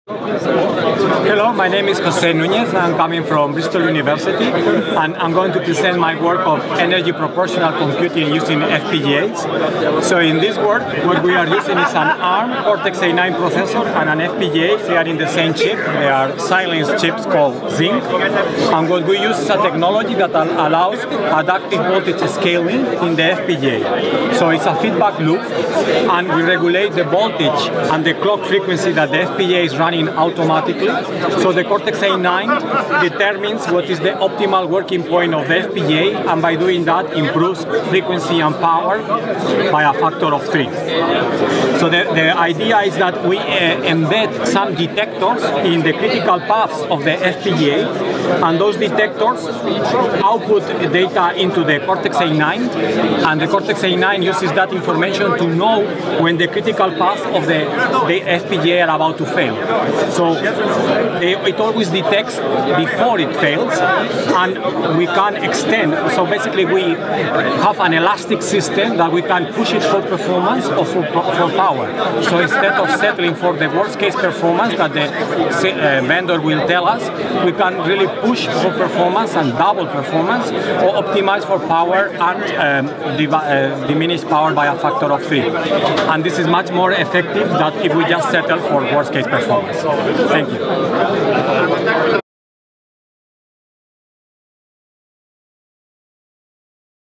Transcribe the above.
Hello, my name is Jose Nunez. I'm coming from Bristol University and I'm going to present my work of energy proportional computing using FPGAs. So in this work, what we are using is an ARM Cortex-A9 processor and an FPGA. They are in the same chip. They are silence chips called Zinc. And what we use is a technology that allows adaptive voltage scaling in the FPGA. So it's a feedback loop and we regulate the voltage and the clock frequency that the FPGA is running automatically. So the Cortex-A9 determines what is the optimal working point of the FPGA, and by doing that improves frequency and power by a factor of 3. So the idea is that we embed some detectors in the critical paths of the FPGA, and those detectors output data into the Cortex-A9, and the Cortex-A9 uses that information to know when the critical paths of the FPGA are about to fail. So it always detects before it fails, and we can extend. So basically we have an elastic system that we can push it for performance or for power. So instead of settling for the worst case performance that the vendor will tell us, we can really push for performance and double performance, or optimize for power and diminish power by a factor of 3. And this is much more effective than if we just settle for worst case performance. Thank you.